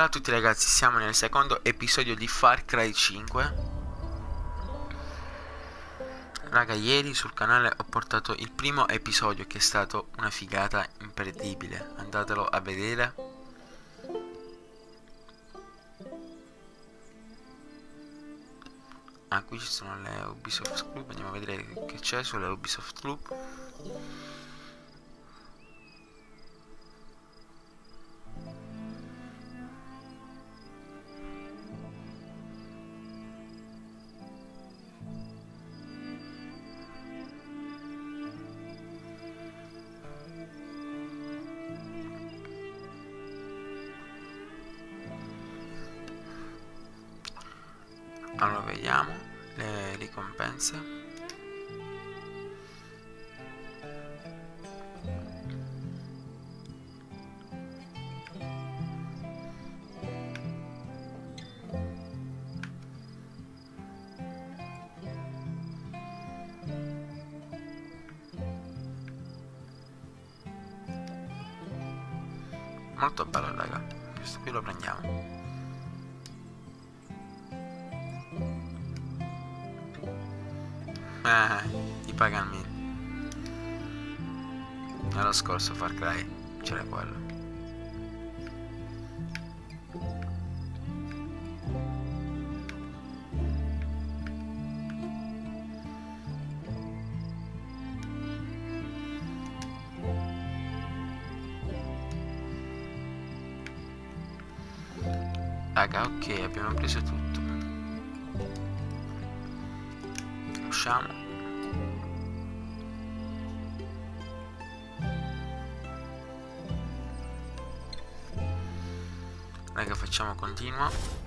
Ciao a tutti ragazzi, siamo nel secondo episodio di Far Cry 5. Raga, ieri sul canale ho portato il primo episodio che è stato una figata imperdibile. Andatelo a vedere. Ah, qui ci sono le Ubisoft Club, andiamo a vedere che c'è sulle Ubisoft Club. Allora vediamo le ricompense. Molto bello raga, questo qui lo prendiamo. Ti pagano. Nello scorso Far Cry c'era quello. Raga, ok, abbiamo preso tutto. Usciamo. Raga, facciamo continua.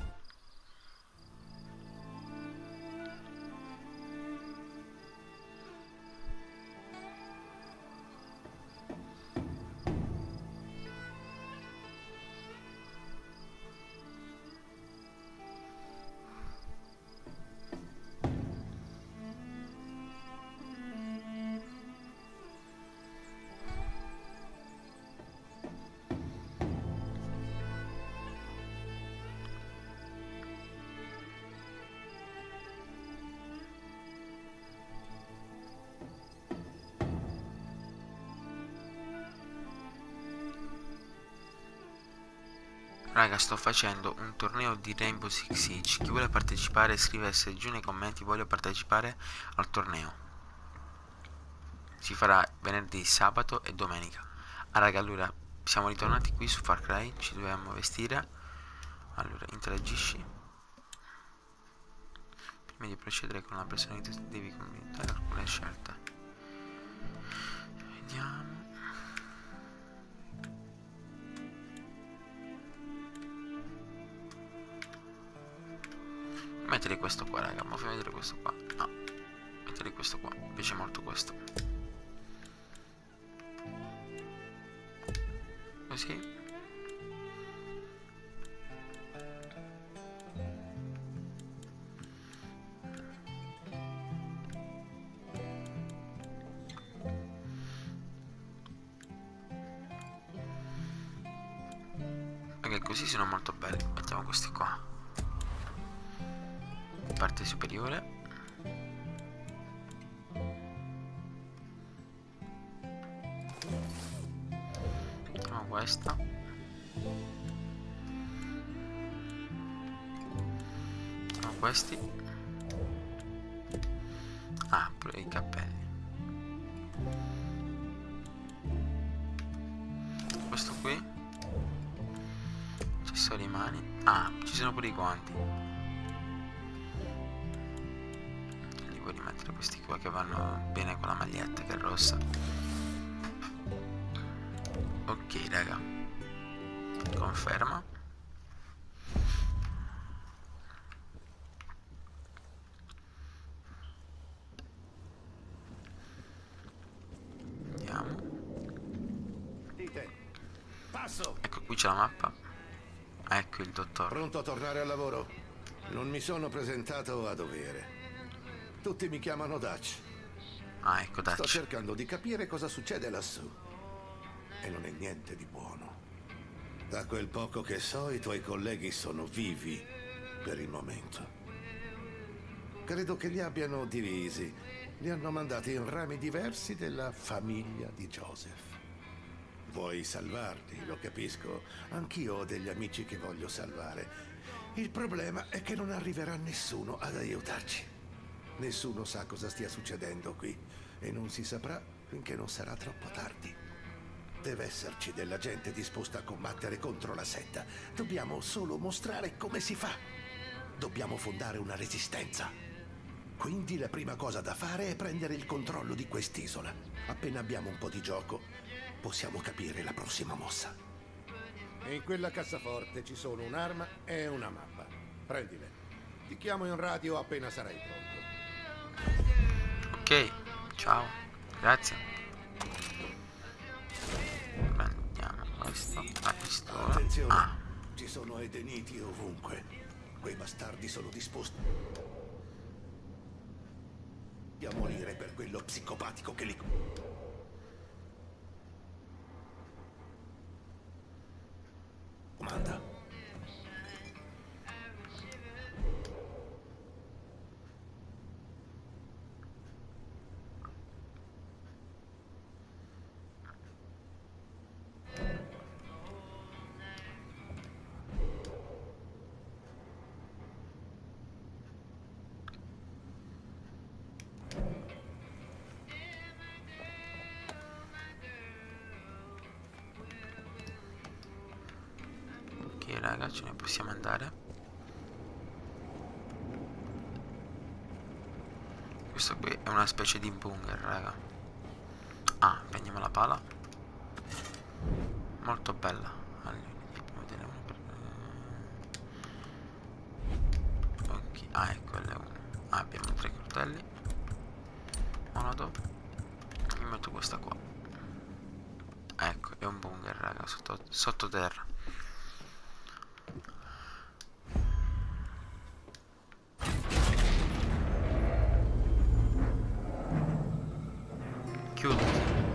Raga, sto facendo un torneo di Rainbow Six Siege. Chi vuole partecipare scrivesse giù nei commenti voglio partecipare al torneo. Si farà venerdì, sabato e domenica. Ah raga, allora siamo ritornati qui su Far Cry. Ci dobbiamo vestire. Allora, interagisci. Prima di procedere con la personalità devi commentare alcune scelte. Vediamo. Mettere questo qua raga, ma fai vedere questo qua. No, mettere questo qua, mi piace molto questo. Così. Perché così sono molto belli. Mettiamo questi qua. Parte superiore. Mettiamo questa. Mettiamo questi. Ah, pure i cappelli. Questo qui. Ci sono le mani. Ah, ci sono pure i guanti. Rimettere questi qua che vanno bene con la maglietta che è rossa. Ok raga, conferma. Andiamo. Dite. Passo. Ecco qui c'è la mappa. Ecco il dottor. Pronto a tornare al lavoro? Non mi sono presentato a dovere. Tutti mi chiamano Dutch. Ah, ecco Sto Dutch. cercando di capire cosa succede lassù. E non è niente di buono. Da quel poco che so, i tuoi colleghi sono vivi per il momento. Credo che li abbiano divisi. Li hanno mandati in rami diversi della famiglia di Joseph. Vuoi salvarli, lo capisco. Anch'io ho degli amici che voglio salvare. Il problema è che non arriverà nessuno ad aiutarci. Nessuno sa cosa stia succedendo qui e non si saprà finché non sarà troppo tardi. Deve esserci della gente disposta a combattere contro la setta. Dobbiamo solo mostrare come si fa. Dobbiamo fondare una resistenza. Quindi la prima cosa da fare è prendere il controllo di quest'isola. Appena abbiamo un po' di gioco, possiamo capire la prossima mossa. E in quella cassaforte ci sono un'arma e una mappa. Prendile. Ti chiamo in radio appena sarai pronto. Ok, ciao, grazie. Prendiamo questo, la pistola. Attenzione, ci sono edeniti ovunque. Quei bastardi sono disposti a morire per quello psicopatico che li... comanda. Ok raga, ce ne possiamo andare. Questo qui è una specie di bunker raga. Ah, prendiamo la pala. Molto bella. Allora, vedere uno per... ok, ah ecco, quello è uno. Ah, abbiamo 3 coltelli. Molotov. Mi metto questa qua. Ecco, è un bunker raga, sottoterra. Chiudi.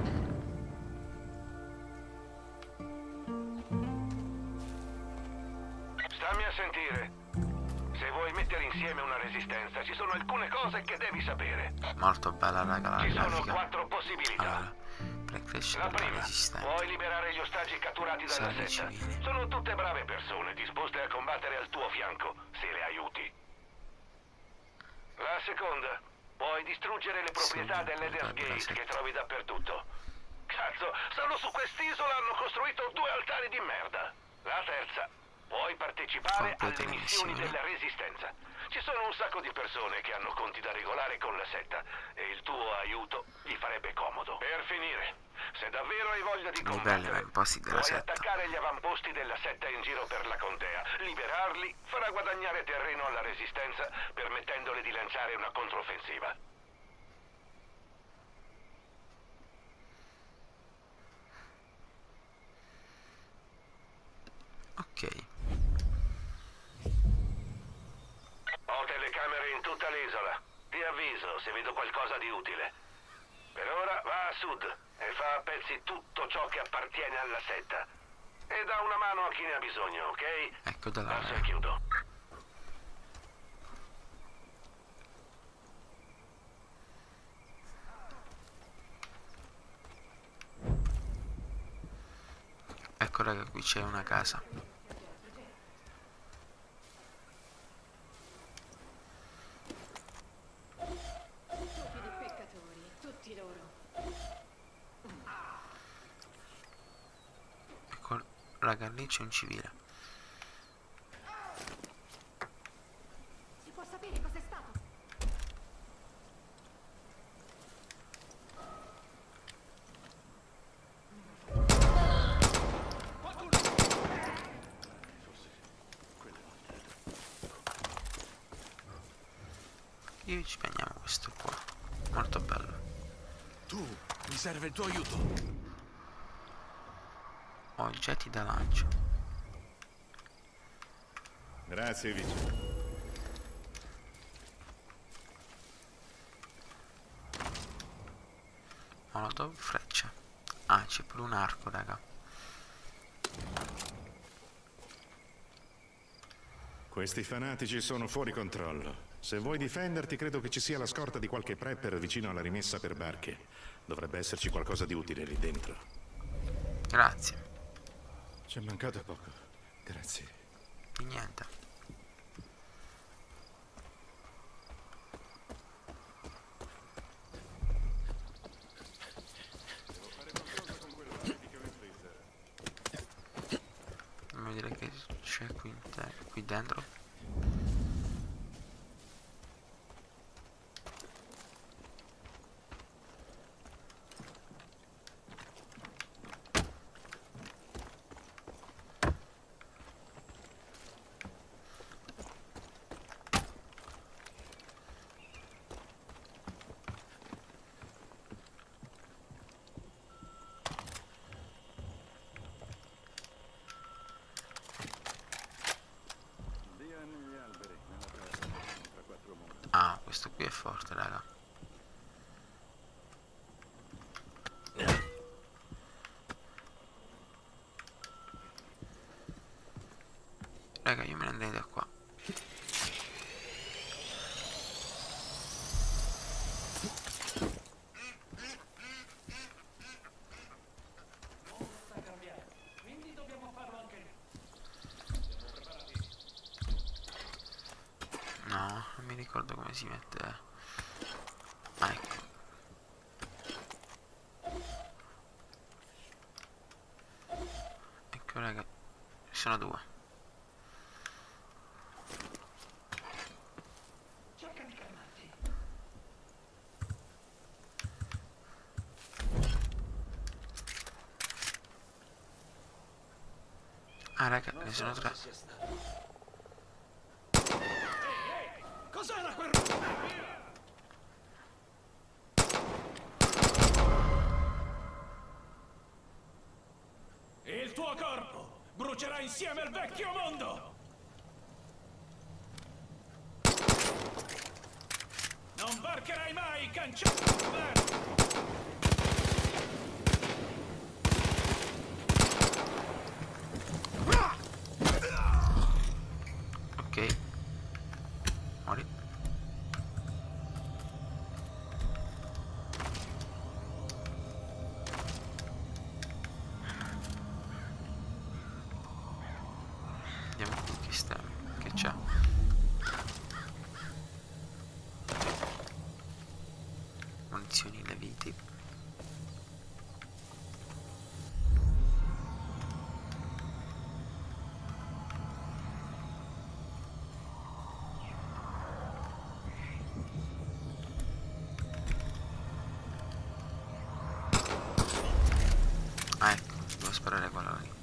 Stammi a sentire. Se vuoi mettere insieme una resistenza, ci sono alcune cose che devi sapere. Molto bella raga la Ci sono grafica. 4 possibilità. Allora, per crescere La la prima, resistenza. puoi liberare gli ostaggi catturati dalla Serve setta. civili. Sono tutte brave persone, disposte a combattere al tuo fianco, se le aiuti. La seconda, puoi distruggere le proprietà Sì, dell'Eden's potrebbe Gate essere. che trovi dappertutto. Cazzo, solo su quest'isola hanno costruito 2 altari di merda. La terza, puoi partecipare Completa alle le missioni missioni. della Resistenza. Ci sono un sacco di persone che hanno conti da regolare con la setta e il tuo aiuto gli farebbe comodo. Per finire, se davvero hai voglia di Livelli combattere, avamposti della puoi setta. attaccare gli avamposti della setta in giro per la contea. Liberarli farà guadagnare terreno alla Resistenza, permettendole di lanciare una controffensiva. Ok. Ho telecamere in tutta l'isola. Ti avviso se vedo qualcosa di utile. Per ora va a sud e fa a pezzi tutto ciò che appartiene alla setta. E dà una mano a chi ne ha bisogno, ok? Ecco da là. Adesso chiudo. Ecco raga, qui c'è una casa. Stupidi peccatori, tutti loro. Ecco raga, lì c'è un civile. Si può sapere cos'è stato? Io ci prendiamo questo qua. Molto bello. Tu, mi serve il tuo aiuto. Oggetti da lancio. Grazie, Vici. Molotov, freccia. Ah, c'è pure un arco raga. Questi fanatici sono fuori controllo. Se vuoi difenderti, credo che ci sia la scorta di qualche prepper vicino alla rimessa per barche. Dovrebbe esserci qualcosa di utile lì dentro. Grazie. Ci è mancato poco. Grazie. Di niente. Fammi vedere che c'è qui dentro. Ah, questo qui è forte, raga. Raga, io me ne andrei da qua. No, non mi ricordo come si mette. Ah, ecco. Ecco, raga, ci sono due. Ah, raga, ne sono tre. Cos'era quel... Il tuo corpo brucerà insieme al vecchio mondo! Non varcherai mai, cancello! Ok. Muori. Vediamo qui che sta. Che c'è. Munizioni leviti. Ah, ecco, devo sparare quello lì.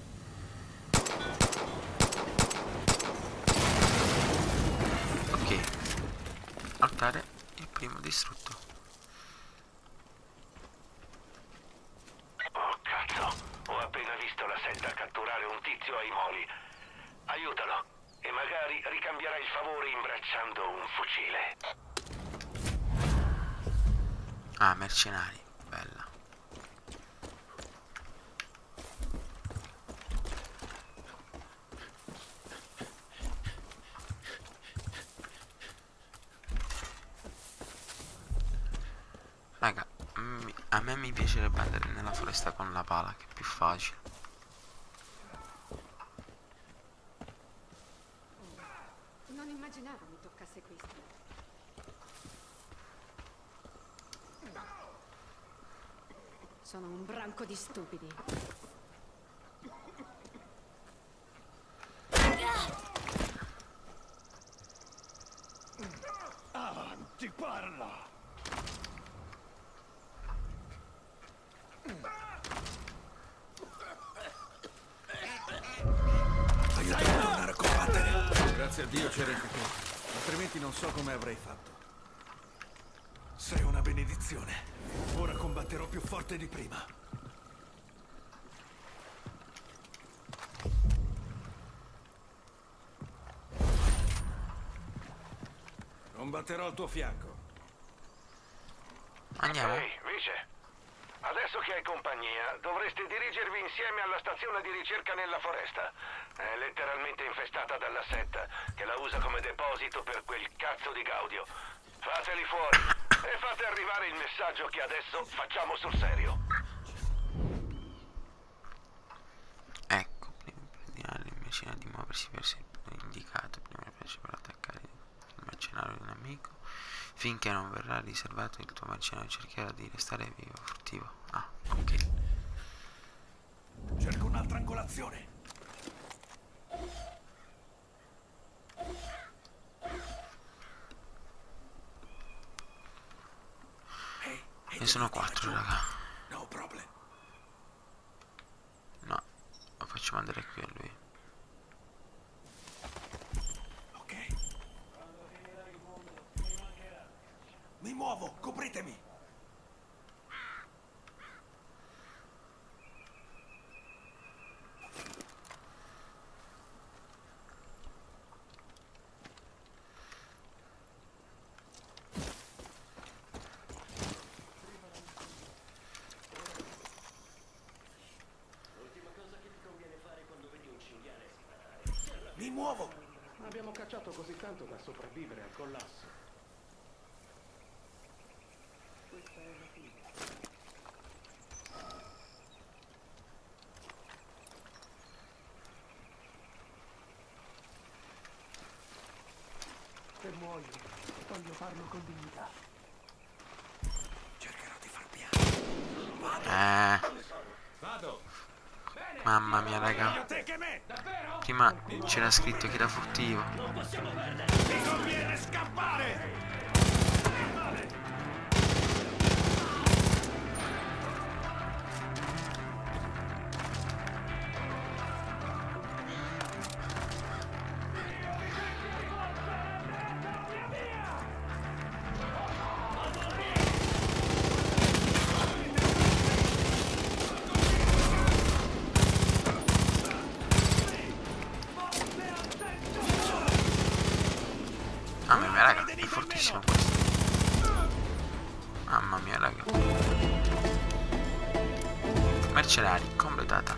Ok. Altare il primo distrutto. Oh cazzo, ho appena visto la setta catturare un tizio ai moli. Aiutalo e magari ricambierai il favore imbracciando un fucile. Ah, mercenari. Bella. Raga, a me mi piacerebbe andare nella foresta con la pala, che è più facile. Non immaginavo mi toccasse questo. Sono un branco di stupidi. Avanti, parla! Aiutami a tornare a combattere. Grazie a Dio c'era anche te, altrimenti non so come avrei fatto. Sei una benedizione. Ora combatterò più forte di prima. Combatterò al tuo fianco. Andiamo. Ehi, vice, Adesso che hai compagnia, dovreste dirigervi insieme alla stazione di ricerca nella foresta. È letteralmente infestata dalla setta, che la usa come deposito per quel cazzo di Gaudio. Fateli fuori e fate arrivare il messaggio che adesso facciamo sul serio. Ecco, prima di all'immagine di muoversi verso il punto indicato, prima fece per attaccare il mercenario di un amico. Finché non verrà riservato il tuo mercenario cercherà di restare vivo, furtivo. Ah, ok. Cerco un'altra angolazione. Ne sono 4, raga. No problem. No, lo faccio mandare qui a lui. Ok. Mi muovo, copritemi. Mi muovo! Abbiamo cacciato così tanto da sopravvivere al collasso. Questa è la fine. Se muoio, voglio farlo con dignità. Cercherò di far piano. Vado! Mamma mia, raga. Te che me! Prima c'era scritto che era furtivo. Mi conviene scappare! Mamma mia, raga, è fortissimo questo. Mamma mia, raga. Mercenari, completata.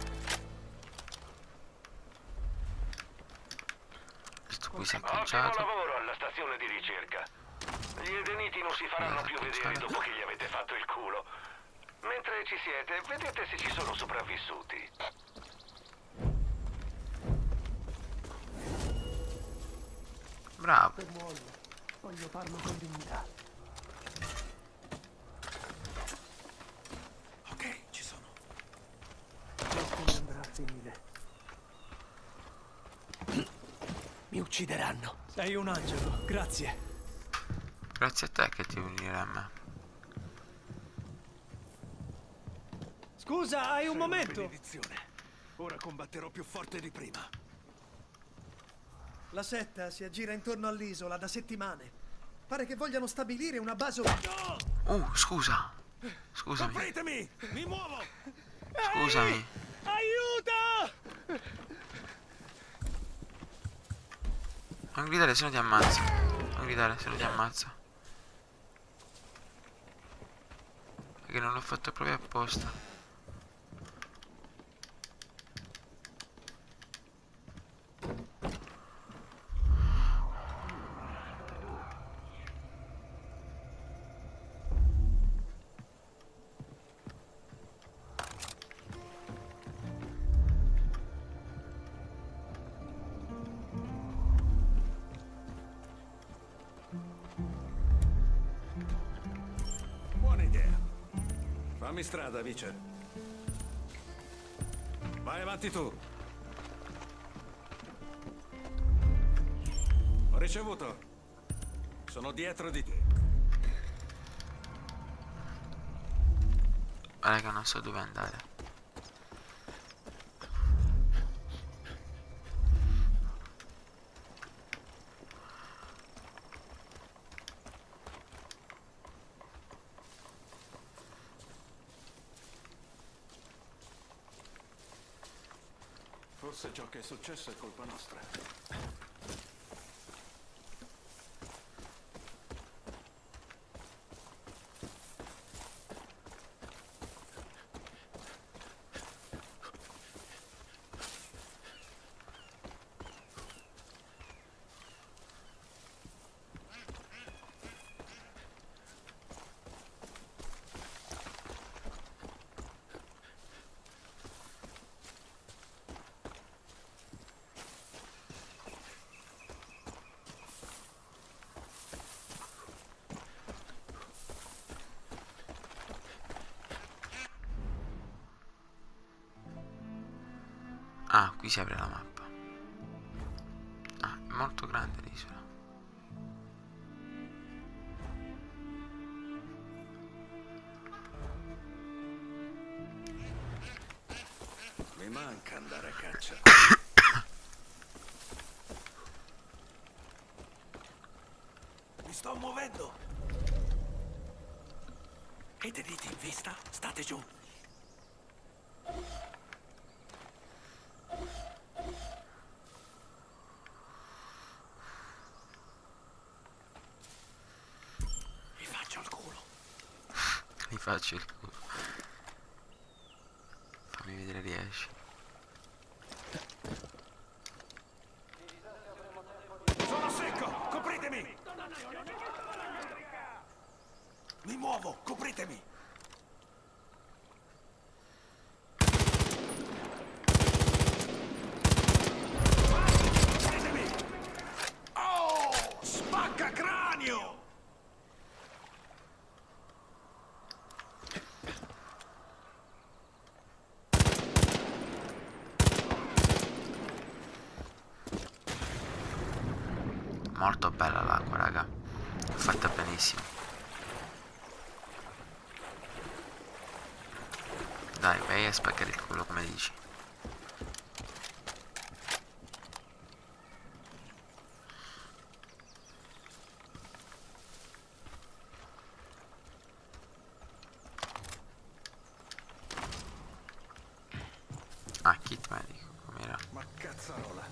Questo qui si è Ottimo cangiato. lavoro alla stazione di ricerca. Gli edeniti non si faranno più vedere dopo che gli avete fatto il culo. Mentre ci siete, vedete se ci sono sopravvissuti. Bravo. Se muoio, voglio farlo con dignità. Ok, ci sono. So come andrà a finire. Mi uccideranno. Sei un angelo, grazie. Grazie a te che ti unirei a me. Scusa, hai un momento? Benedizione. Ora combatterò più forte di prima. La setta si aggira intorno all'isola da settimane. Pare che vogliano stabilire una base. Scusa. Scusami. Copritemi! Mi muovo! Scusami. Aiuto! Non gridare se no ti ammazzo. Non gridare se no ti ammazzo. Perché non l'ho fatto proprio apposta. Buona idea. Fammi strada, Vice. Vai avanti tu. Ho ricevuto. Sono dietro di te. Guarda che non so dove andare. Forse ciò che è successo è colpa nostra. Ah, qui si apre la mappa. Ah, è molto grande l'isola. Mi manca andare a caccia. Mi sto muovendo. Che dite in vista? State giù. Vi faccio il culo. Mi faccio il culo. Fammi vedere, riesci. Sono secco, copritemi. Mi muovo, copritemi. Copritemi. Oh, spacca cranio. Molto bella l'acqua, raga. È fatta benissimo. Dai, vai a spaccare il culo come dici. Ah, kit medico, com'era? Ma cazzarola.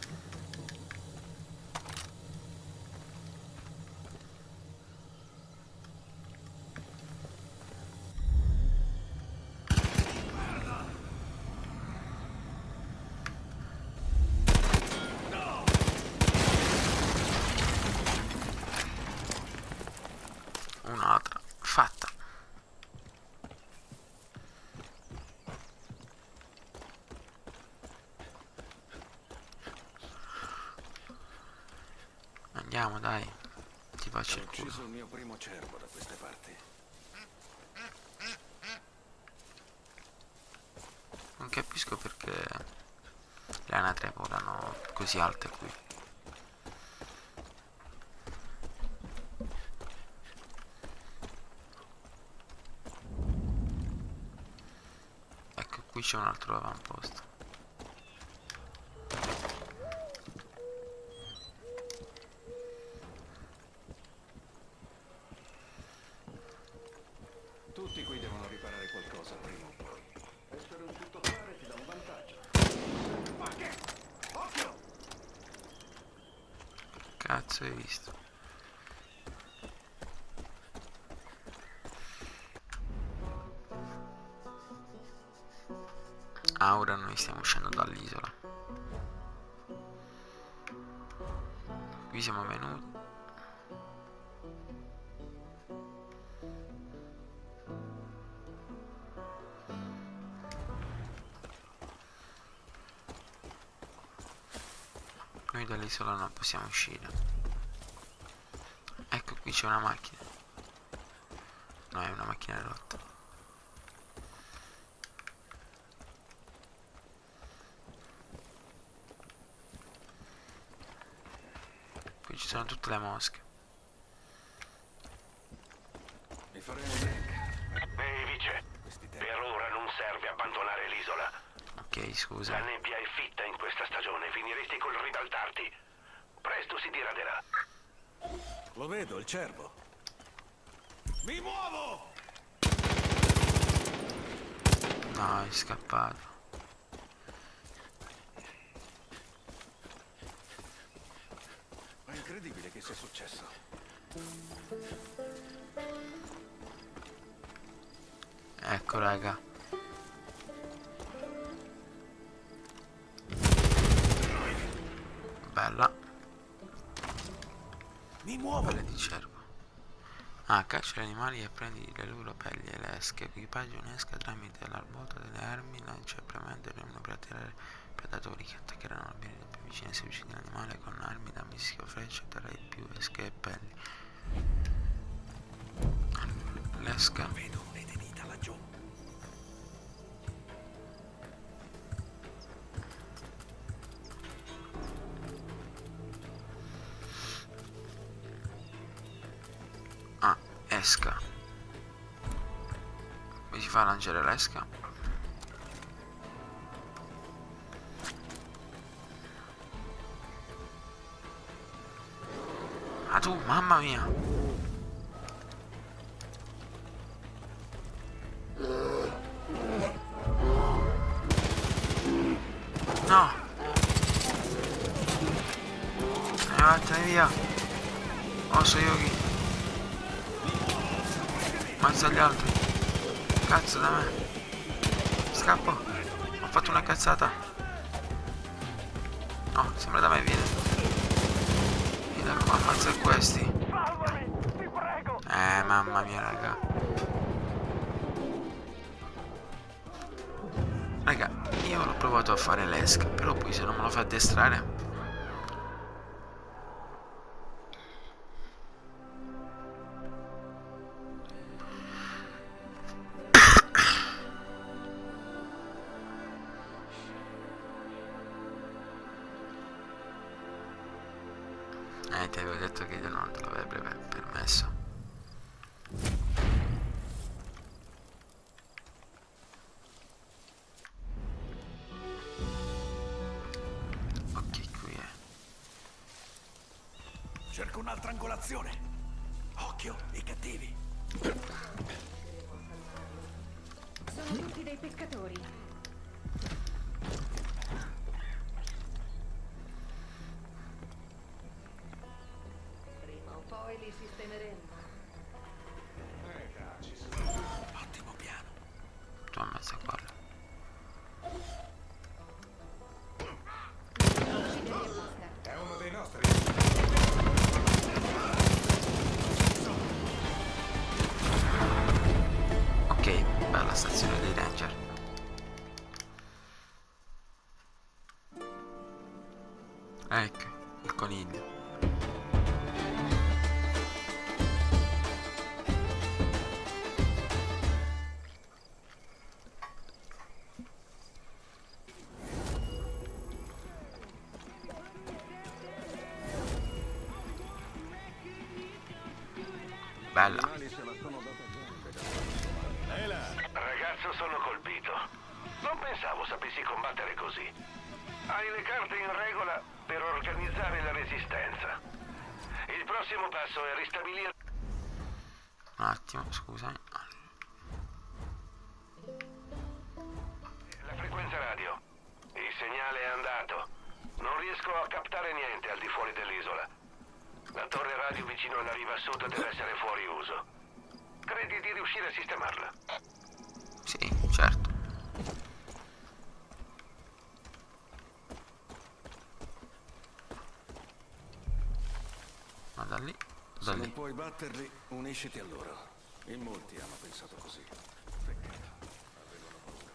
Un'altra. Fatta. Andiamo, dai. Ti faccio Ho il culo. ucciso il mio primo cervo da queste parti. Non capisco perché le anatre volano così alte qui. Ecco, qui c'è un altro avamposto. Tutti qui devono riparare qualcosa prima o poi. Essere un tuttofare ti dà un vantaggio. Ma che? Occhio! Cazzo, hai visto? Ah, ora noi stiamo uscendo dall'isola. Qui siamo venuti. Noi dall'isola non possiamo uscire. Ecco, qui c'è una macchina. No, è una macchina rotta. Qui ci sono tutte le mosche. Mi faremo un break. Ehi, Vice. Per ora non serve abbandonare l'isola. Ok, scusa. La nebbia è fitta in questa stagione, finiresti col ribaltarti. Presto si diraderà. Lo vedo, il cervo. Mi muovo! No, è scappato. È incredibile che sia successo. Ecco, raga. Bella. Mi muovo! Pelle di cervo. Ah, caccia gli animali e prendi le loro pelli e le esche. Equipaggio un'esca tramite l'armato delle armi, lancia e premere per attirare predatori che attaccheranno l'ambiente più vicino. Se uccidi l'animale con armi da mischio freccia, otterrai più esche e pelli. Allora, l'esca. Vedo un'ete dita laggiù. l'esca. Come si fa a lanciare l'esca? Ah tu, mamma mia! No! Vattene via! Osso Yogi! Mazza gli altri! Cazzo da me! Scappo! Ho fatto una cazzata! No, sembra da me, viene! Vieni come ammazza questi! Mamma mia, raga! Raga, io l'ho provato a fare l'esca, però poi se non me lo fa addestrare... ti avevo detto che non te l'avrebbe permesso. Ok, qui è. Cerco un'altra angolazione. Occhio, i cattivi. Sono tutti dei peccatori. Poi li sistemeremo. Ottimo piano. Tu ammazza quello. È uno dei nostri. Ok, bella stazione dei Ranger. Ecco, il coniglio. Bella. Ragazzo, sono colpito. Non pensavo sapessi combattere così. Hai le carte in regola per organizzare la resistenza. Il prossimo passo è ristabilire... Un attimo, scusami. La frequenza radio. Il segnale è andato. Non riesco a captare niente al di fuori dell'isola. La torre radio vicino alla riva sud deve essere fuori uso. Credi di riuscire a sistemarla? Sì, certo. Ma da lì, da Se lì. non puoi batterli, unisciti a loro. In molti hanno pensato così. Peccato. Avevano paura.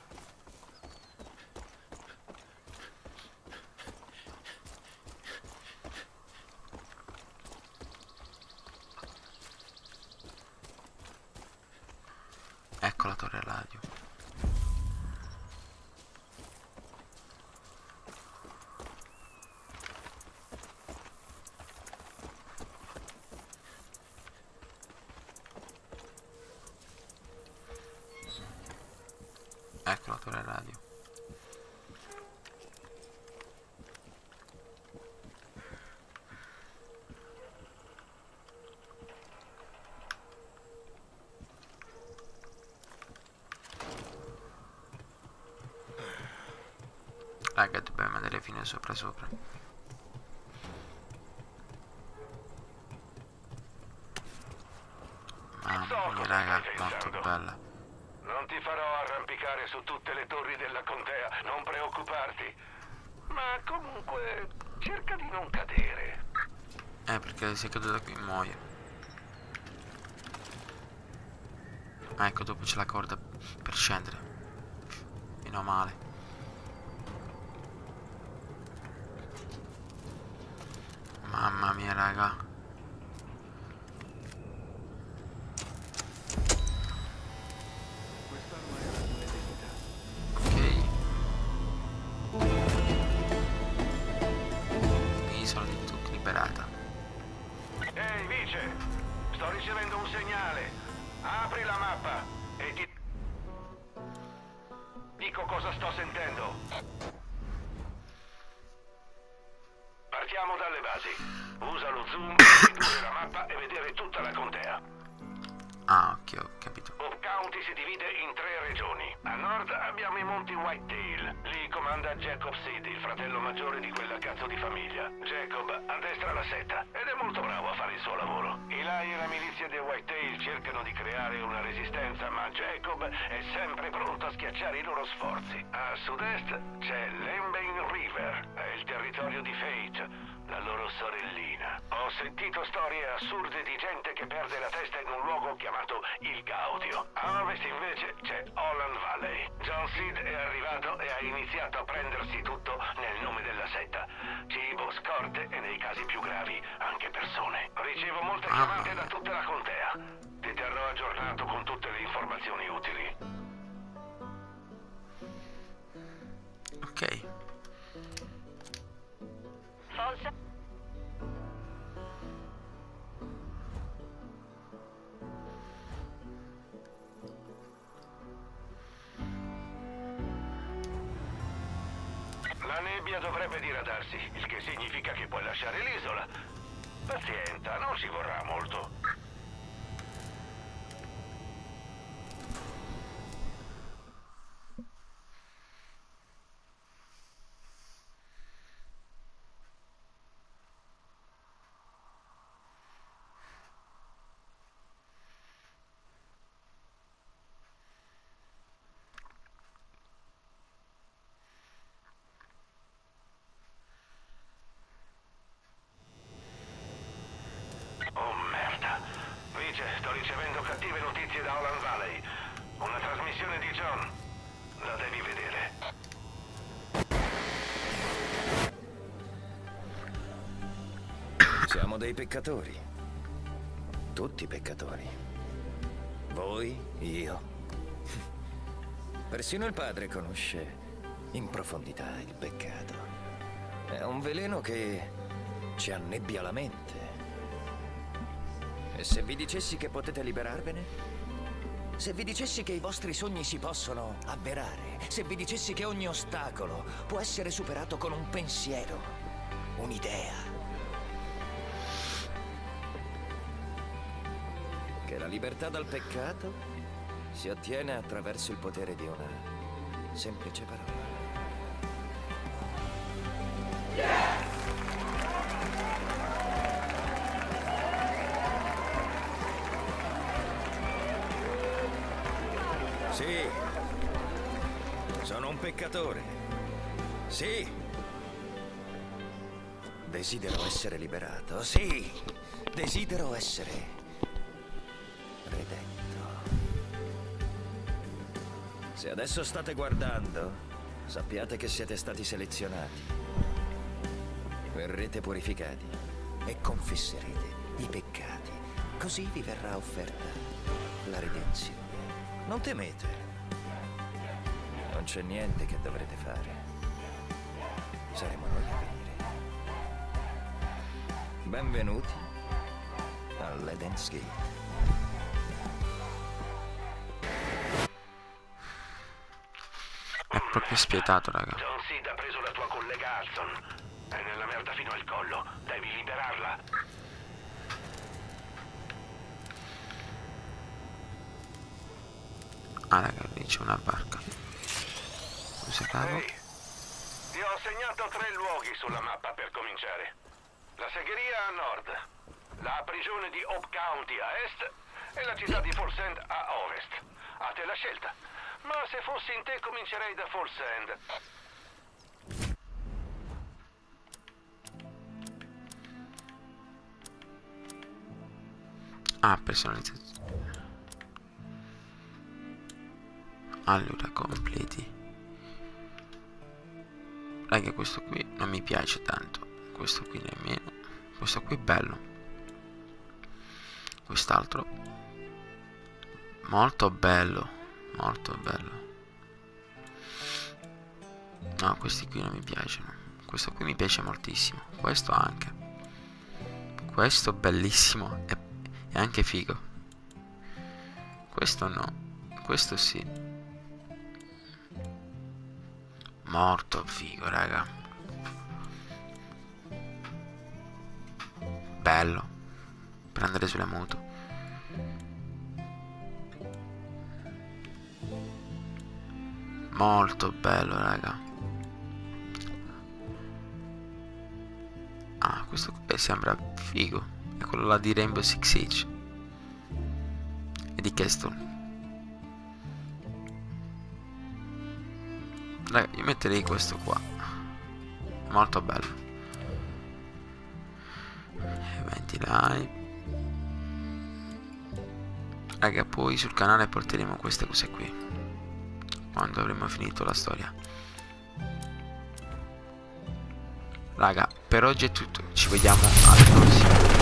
Ecco la torre radio. Ecco la torre radio. Raga, dobbiamo andare fino a sopra. Mamma mia, raga, molto bella. Non ti farò arrampicare su tutte le torri della contea, non preoccuparti. Ma comunque, cerca di non cadere. Perché se caduto da qui muoio. Ah, ecco, dopo c'è la corda per scendere. Meno male. Mamma mia, raga. Ok. Isola di Tuk liberata. Ehi, Vice! Sto ricevendo un segnale. cosa sto sentendo. Partiamo dalle basi. Usa lo zoom per ridurre la mappa e vedere tutta la contea. Ah, ok, ho capito. Hope County si divide in 3 regioni. A nord abbiamo i monti Whitetail. Lì comanda Jacob Seed, il fratello maggiore di quella cazzo di famiglia. Jacob addestra la setta ed è molto bravo a fare il suo lavoro. Eli e la milizia dei Whitetail cercano di creare una resistenza, ma Jacob è sempre pronto a schiacciare i loro sforzi. A sud-est c'è Lembane River, è il territorio di Fate, la loro sorellina. Ho sentito storie assurde di gente che perde la testa in un luogo chiamato il Gaudio. A ovest invece c'è Holland Valley. John Seed è arrivato e ha iniziato a prendersi tutto nel nome della setta. Cibo, scorte e nei casi più gravi anche persone. Ricevo molte chiamate da tutta la contea. Ti terrò aggiornato con tutte le informazioni utili. Ok. False. La nebbia dovrebbe diradarsi, il che significa che puoi lasciare l'isola. Pazienza, non ci vorrà molto. Oh merda. Vice, sto ricevendo cattive notizie da Holland Valley. Una trasmissione di John. La devi vedere. Siamo dei peccatori. Tutti peccatori. Voi, io. Persino il padre conosce in profondità il peccato. È un veleno che ci annebbia la mente. E se vi dicessi che potete liberarvene? Se vi dicessi che i vostri sogni si possono avverare? Se vi dicessi che ogni ostacolo può essere superato con un pensiero, un'idea? Che la libertà dal peccato si ottiene attraverso il potere di una semplice parola. Sì, sono un peccatore. Sì. Desidero essere liberato. Sì, desidero essere redento. Se adesso state guardando, sappiate che siete stati selezionati. Verrete purificati e confesserete i peccati. Così vi verrà offerta la redenzione. Non temete. Non c'è niente che dovrete fare. Saremo noi a venire. Benvenuti all'Eden's Gate. È proprio spietato, raga. John Seed ha preso la tua collega Hudson. È nella merda fino al collo. Devi liberarla. Ah, raga, lì c'è una barca. Scusa, cavo. Ehi, ti ho segnato 3 luoghi sulla mappa per cominciare. La segheria a nord, la prigione di Hope County a est e la città di Falls End a ovest. A te la scelta. Ma se fossi in te comincerei da Falls End. Ah, personalizzazione. Allora, completi. Raga, questo qui non mi piace tanto. Questo qui nemmeno. Questo qui è bello. Quest'altro molto bello. Molto bello. No, questi qui non mi piacciono. Questo qui mi piace moltissimo. Questo anche. Questo bellissimo. È anche figo. Questo no. Questo sì. Morto figo, raga. Bello. Prendere sulle moto. Molto bello, raga. Ah, questo sembra figo. È quello là di Rainbow Six Siege e di Castle. Raga, io metterei questo qua. È molto bello. Eventi live. Raga, poi sul canale porteremo queste cose qui quando avremo finito la storia. Raga, per oggi è tutto. Ci vediamo al prossimo.